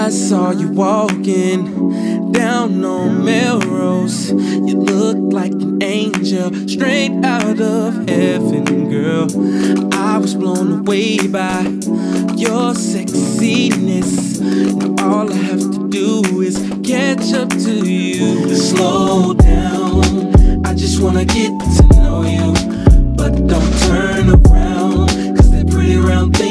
I saw you walking down on Melrose. You looked like an angel straight out of heaven, girl. I was blown away by your sexiness. Now all I have to do is catch up to you. Slow down, I just wanna get to know you, but don't turn around, 'cause that pretty round thing